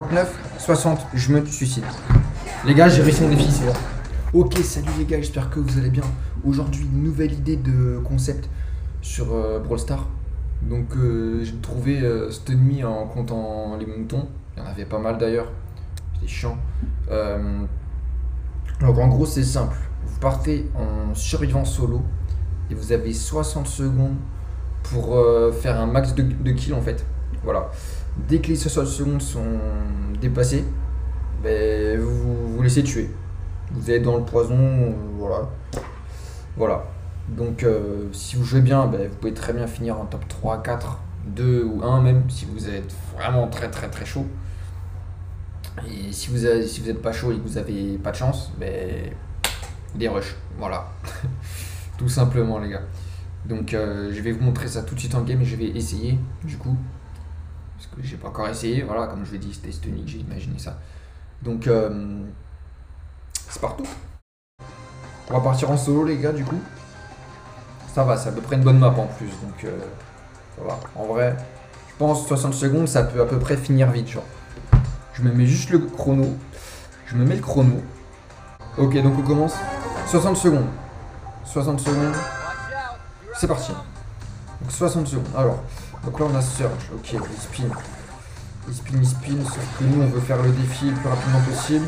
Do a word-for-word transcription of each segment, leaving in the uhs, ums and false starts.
neuf, soixante, je me suicide. Les gars, j'ai réussi mon défi, c'est bon. Ok, salut les gars, j'espère que vous allez bien. Aujourd'hui, une nouvelle idée de concept sur euh, Brawl Stars. Donc, euh, j'ai trouvé euh, cette nuit en comptant les moutons. Il y en avait pas mal d'ailleurs. C'était chiant. Euh, donc, en gros, c'est simple. Vous partez en survivant solo et vous avez soixante secondes pour euh, faire un max de, de kills en fait. Voilà. Dès que les soixante secondes sont dépassées, ben, vous vous laissez tuer. Vous êtes dans le poison, euh, voilà. Voilà. Donc euh, si vous jouez bien, ben, vous pouvez très bien finir en top trois, quatre, deux ou un même, si vous êtes vraiment très très très chaud. Et si vous n'êtes si vous êtes pas chaud et que vous avez pas de chance, ben, des rushs. Voilà. Tout simplement les gars. Donc euh, je vais vous montrer ça tout de suite en game et je vais essayer du coup. Parce que j'ai pas encore essayé, voilà, comme je l'ai dit, c'était cette nuit que j'ai imaginé ça. Donc euh, c'est partout. On va partir en solo les gars du coup. Ça va, c'est à peu près une bonne map en plus, donc euh, ça va. En vrai, je pense soixante secondes, ça peut à peu près finir vite, genre. Je me mets juste le chrono. Je me mets le chrono. Ok, donc on commence. soixante secondes. soixante secondes. C'est parti. Donc soixante secondes. Alors, donc là on a Surge. Ok, il spin. Il spin, il spin. Sauf que nous on veut faire le défi le plus rapidement possible.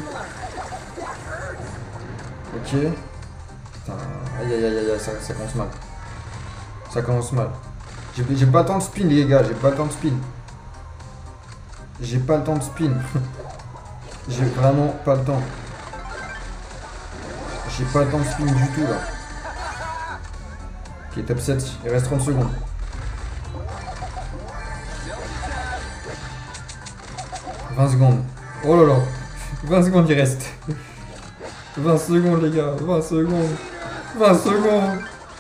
Ok. Putain. Aïe aïe aïe aïe, ça, ça commence mal. Ça commence mal. J'ai pas le temps de spin les gars, j'ai pas le temps de spin. J'ai pas le temps de spin. J'ai vraiment pas le temps. J'ai pas le temps de spin du tout là. Ok, top sept, il reste trente secondes. vingt secondes. Oh là là. vingt secondes il reste. vingt secondes les gars, vingt secondes. vingt secondes.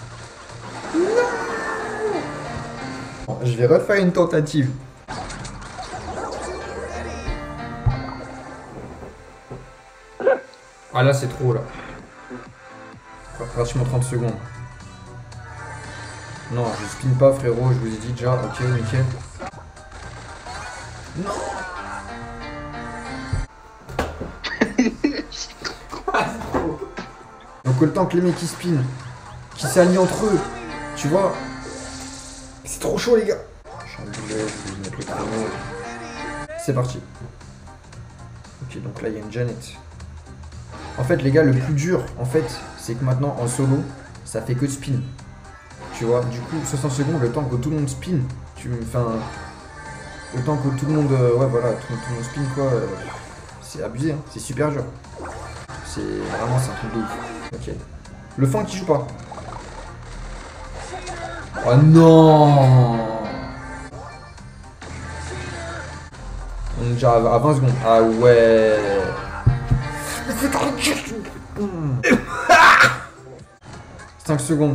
Non. Je vais refaire une tentative. Ah là c'est trop là. Pratiquement trente secondes. Non, je spin pas frérot, je vous ai dit déjà. Ok, nickel. Non. Donc le temps que les mecs qui spin, qui s'alignent entre eux, tu vois. C'est trop chaud les gars. Je suis en boulet, je vais mettre le chrono. C'est parti. Ok, donc là il y a une Janet. En fait les gars, le plus dur en fait, c'est que maintenant en solo, ça fait que de spin. Tu vois, du coup soixante secondes, le temps que tout le monde spin, tu enfin le temps que tout le monde euh, ouais voilà, tout, tout le monde spin quoi, euh, c'est abusé hein, c'est super dur. C'est vraiment c'est un truc de ouf. Ok. Le fan qui joue pas. Oh non. On est déjà à vingt secondes. Ah ouais. cinq secondes.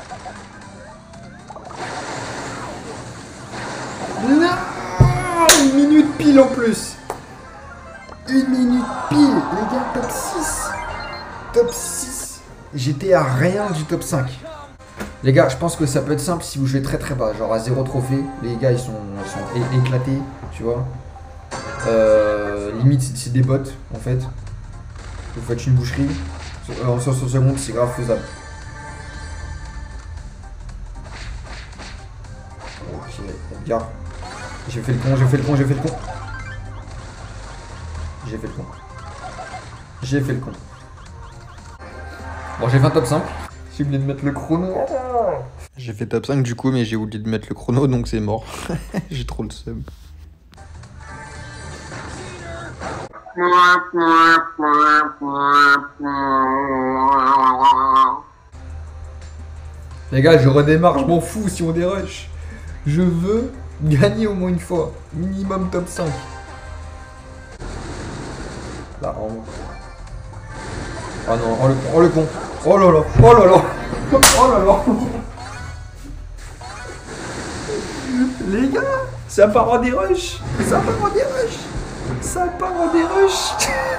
Non. Une minute pile en plus. Une minute pile. Les gars, top six. Top six. J'étais à rien du top cinq. Les gars, je pense que ça peut être simple si vous jouez très très bas. Genre à zéro trophée. Les gars, ils sont, ils sont é éclatés. Tu vois. Euh, limite, c'est des bots en fait. Vous faites une boucherie. En soixante secondes, c'est grave faisable. Ok, regarde. J'ai fait le con, j'ai fait le con, j'ai fait le con. J'ai fait le con. J'ai fait le con. Bon, j'ai fait un top cinq. J'ai oublié de mettre le chrono. J'ai fait top cinq du coup, mais j'ai oublié de mettre le chrono, donc c'est mort. J'ai trop le seum. Les gars, je redémarre, je m'en fous si on dérush. Je veux gagner au moins une fois. Minimum top cinq. Là, en haut. Oh non, oh le con, oh le con. Oh là là, oh là là. Oh là là. Les gars, ça part en dérush. Ça part en dérush. Ça part en dérush.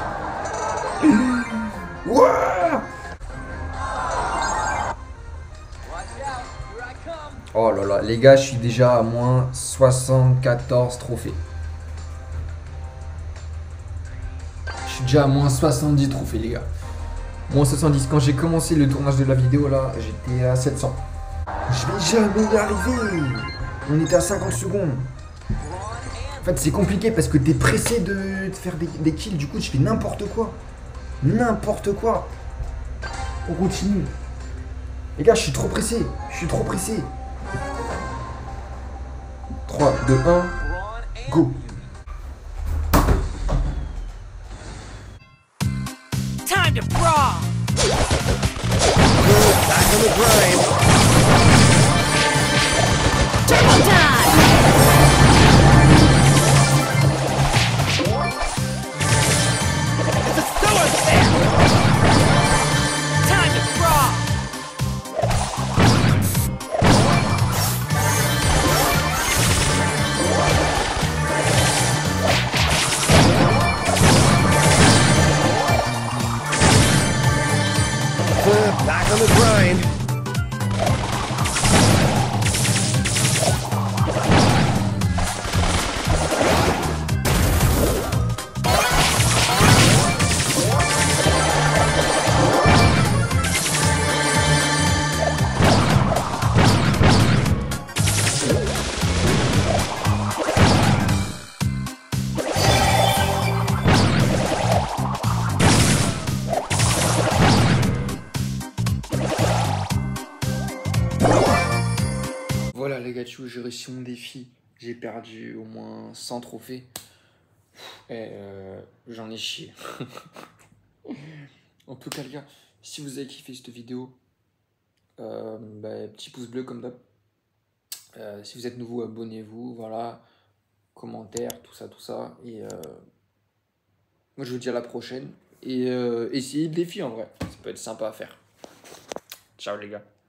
Ouais. Oh là là, les gars, je suis déjà à moins soixante-quatorze trophées. suis déjà à moins soixante-dix trophées, les gars. Moins soixante-dix. Quand j'ai commencé le tournage de la vidéo, là, j'étais à sept cents. Je vais jamais y arriver. On était à cinquante secondes. En fait, c'est compliqué parce que t'es pressé de, de faire des, des kills. Du coup, je fais n'importe quoi. N'importe quoi. On continue. Les gars, je suis trop pressé. Je suis trop pressé. trois, deux, un. Go. Time to brawl. Back on the grind. Triple time. This is so unfair. Time to brawl. Uh, Back on the grind. Voilà les gars, j'ai réussi mon défi. J'ai perdu au moins cent trophées. Et euh, j'en ai chié. En tout cas les gars, si vous avez kiffé cette vidéo, euh, bah, petit pouce bleu comme d'hab. Euh, si vous êtes nouveau, abonnez-vous, voilà. Commentaires, tout ça, tout ça. Et euh, moi je vous dis à la prochaine. Et euh, essayez le défi en vrai. Ça peut être sympa à faire. Ciao les gars.